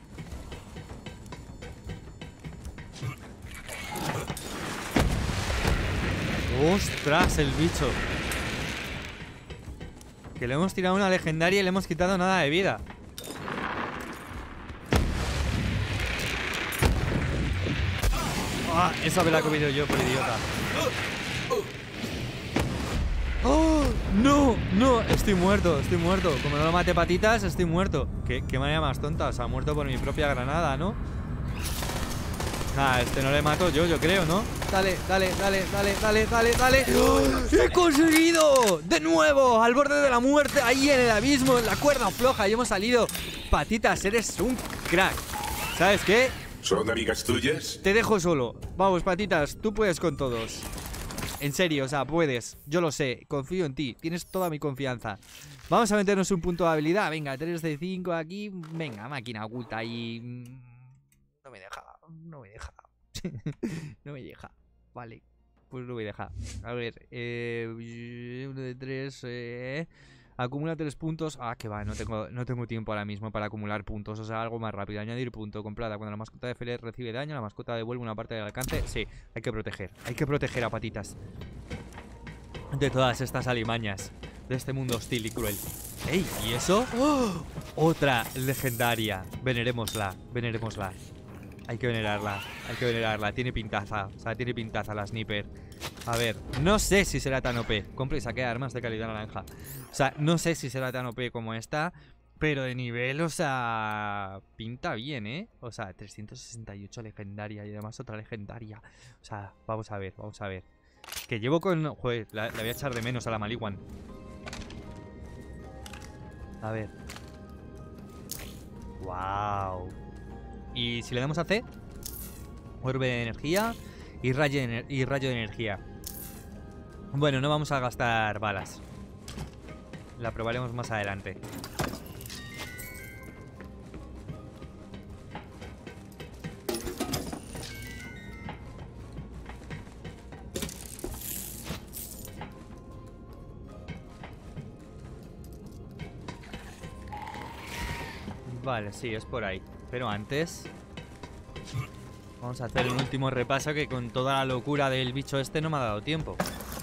¡Ostras, el bicho! Que le hemos tirado una legendaria y le hemos quitado nada de vida. ¡Ah! Esa me la he comido yo, por idiota. ¡Oh! ¡No! ¡No! Estoy muerto, estoy muerto. Como no lo mate patitas, estoy muerto. ¿Qué, qué manera más tonta? O sea, muerto por mi propia granada, ¿no? Nada, este no le mato yo, yo creo, ¿no? Dale, dale, dale, dale, dale, dale, dale. ¡Oh! ¡He conseguido! ¡De nuevo! Al borde de la muerte, ahí en el abismo, en la cuerda floja. Y hemos salido. Patitas, eres un crack. ¿Sabes qué? ¿Son amigas tuyas? Te dejo solo. Vamos, Patitas, tú puedes con todos. En serio, o sea, puedes. Yo lo sé, confío en ti. Tienes toda mi confianza. Vamos a meternos un punto de habilidad. Venga, tres de cinco aquí. Venga, máquina oculta ahí. No me deja, no me deja. No me deja. Vale, pues no me deja. A ver, eh, uno de tres. Eh, acumula tres puntos. Ah, que va, no tengo, no tengo tiempo ahora mismo para acumular puntos. O sea, algo más rápido. Añadir punto con plata. Cuando la mascota de Feller recibe daño, la mascota devuelve una parte del alcance. Sí, hay que proteger. Hay que proteger a Patitas de todas estas alimañas de este mundo hostil y cruel. ¡Ey! ¿Y eso? ¡Oh! Otra legendaria. Venerémosla, venerémosla. Hay que venerarla, hay que venerarla. Tiene pintaza, o sea, tiene pintaza la sniper. A ver, no sé si será tan O P. Compre y saque armas de calidad naranja. O sea, no sé si será tan O P como esta, pero de nivel, o sea, pinta bien, ¿eh? O sea, trescientos sesenta y ocho legendaria y además otra legendaria. O sea, vamos a ver, vamos a ver. Que llevo con... Joder, la, la voy a echar de menos a la Maliwan. A ver. Wow. Y si le damos a C, orbe de energía y rayo de, ener y rayo de energía. Bueno, no vamos a gastar balas. La probaremos más adelante. Vale, sí, es por ahí. Pero antes vamos a hacer un último repaso, que con toda la locura del bicho este no me ha dado tiempo.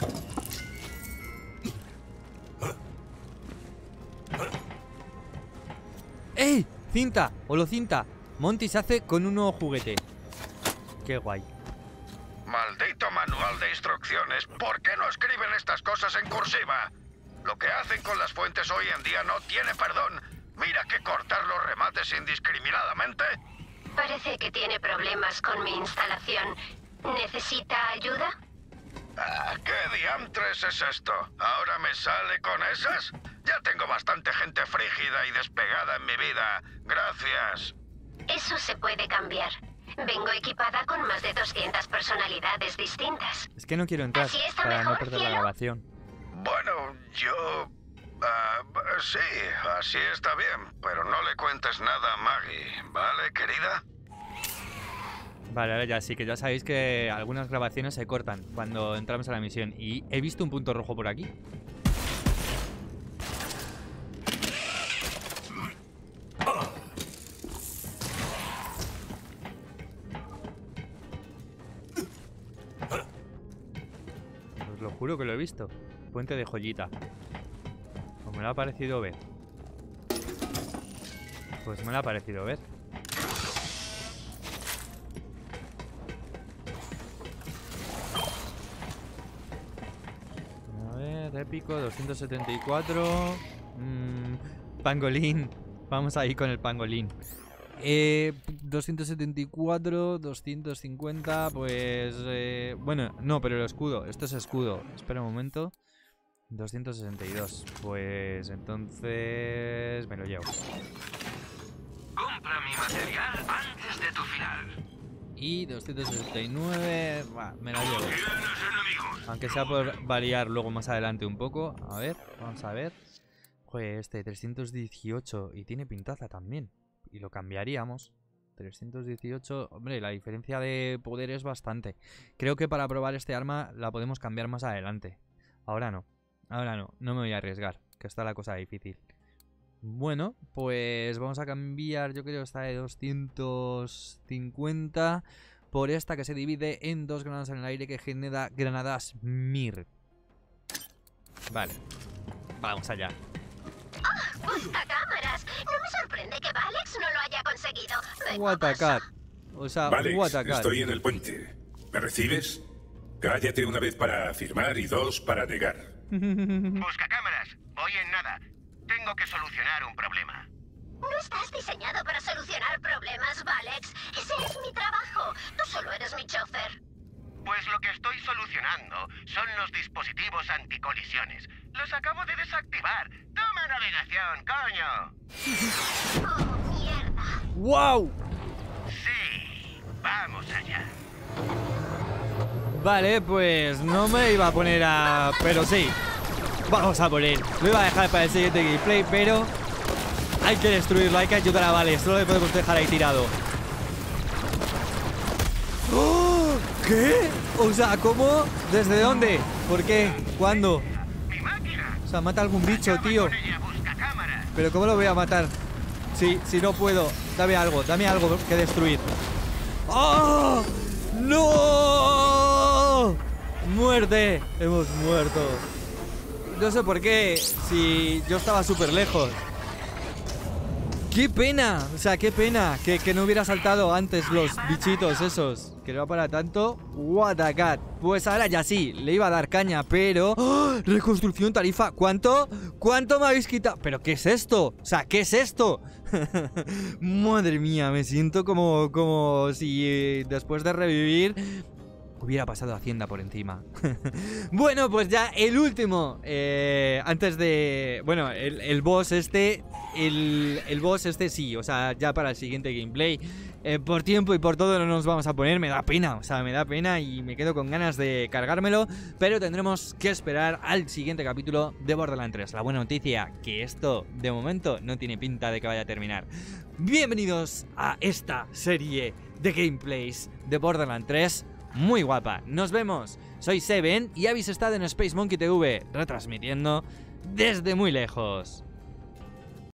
¡Ey! ¡Cinta! ¡Holocinta! Monty se hace con un nuevo juguete. ¡Qué guay! Maldito manual de instrucciones. ¿Por qué no escriben estas cosas en cursiva? Lo que hacen con las fuentes hoy en día no tiene perdón. Mira que cortar los remates indiscriminadamente. Parece que tiene problemas con mi instalación. ¿Necesita ayuda? Ah, ¿qué diantres es esto? ¿Ahora me sale con esas? Ya tengo bastante gente frígida y despegada en mi vida. Gracias. Eso se puede cambiar. Vengo equipada con más de doscientas personalidades distintas. Es que no quiero entrar ¿Así está para no mejor, perder la cielo? grabación. Bueno, yo... ah, sí, así está bien, pero no le cuentes nada a Maggie, ¿vale, querida? Vale, ahora ya sí, que ya sabéis que algunas grabaciones se cortan cuando entramos a la misión. Y he visto un punto rojo por aquí. Os lo juro que lo he visto. Puente de joyita. Pues me lo ha parecido ver. Pues me lo ha parecido ver. A ver, épico, doscientos setenta y cuatro. Mm, pangolín. Vamos ahí con el pangolín. Eh, doscientos setenta y cuatro, doscientos cincuenta, pues... Eh, bueno, no, pero el escudo. Esto es escudo. Espera un momento. doscientos sesenta y dos. Pues entonces... me lo llevo. Compra mi material antes de tu final. Y doscientos sesenta y nueve... bah, me la llevo. Tienes enemigos. Aunque sea por variar luego más adelante un poco. A ver, vamos a ver. Joder, este trescientos dieciocho. Y tiene pintaza también. Y lo cambiaríamos. trescientos dieciocho. Hombre, la diferencia de poder es bastante. Creo que para probar este arma la podemos cambiar más adelante. Ahora no. Ahora no. No me voy a arriesgar. Que está la cosa difícil. Bueno, pues vamos a cambiar, yo creo, esta de doscientos cincuenta por esta que se divide en dos granadas en el aire que genera granadas M I R. Vale. Vamos allá. ¡Oh! ¡Buscacámaras! No me sorprende que Valex no lo haya conseguido. Vengo a What a casa. cat. O sea, Vale, what a cat. estoy en el puente. ¿Me recibes? Cállate una vez para afirmar y dos para negar. Buscacámaras, voy en nada. Tengo que solucionar un problema. No estás diseñado para solucionar problemas, Valex. Ese es mi trabajo. Tú solo eres mi chofer. Pues lo que estoy solucionando son los dispositivos anticolisiones. Los acabo de desactivar. ¡Toma navegación, coño! ¡Oh, mierda! ¡Wow! Sí, vamos allá. Vale, pues no me iba a poner a... pero sí. Vamos a poner. Lo iba a dejar para el siguiente gameplay, pero... hay que destruirlo, hay que ayudar a Vale. Solo le podemos dejar ahí tirado. ¡Oh! ¿Qué? O sea, ¿cómo? ¿Desde dónde? ¿Por qué? ¿Cuándo? ¡Mi máquina! O sea, mata a algún bicho, Acaba tío. con ella, buscacámaras. Pero ¿cómo lo voy a matar? Sí, si no puedo. Dame algo, dame algo que destruir. ¡Oh! ¡No! ¡Muerte! Hemos muerto. No sé por qué, si yo estaba súper lejos. ¡Qué pena! O sea, qué pena que, que no hubiera saltado antes los bichitos esos. Que no va para tanto. What a cat. Pues ahora ya sí, le iba a dar caña, pero... ¡Oh! Reconstrucción tarifa. ¿Cuánto? ¿Cuánto me habéis quitado? ¿Pero qué es esto? O sea, ¿qué es esto? Madre mía, me siento como, como si eh, después de revivir... hubiera pasado Hacienda por encima. Bueno, pues ya el último. Eh, antes de... Bueno, el, el boss este... El, el boss este sí. O sea, ya para el siguiente gameplay. Eh, por tiempo y por todo no nos vamos a poner. Me da pena. O sea, me da pena y me quedo con ganas de cargármelo. Pero tendremos que esperar al siguiente capítulo de Borderlands tres. La buena noticia, que esto de momento no tiene pinta de que vaya a terminar. Bienvenidos a esta serie de gameplays de Borderlands tres. Muy guapa, nos vemos. Soy Seven y habéis estado en Space Monkey T V, retransmitiendo desde muy lejos.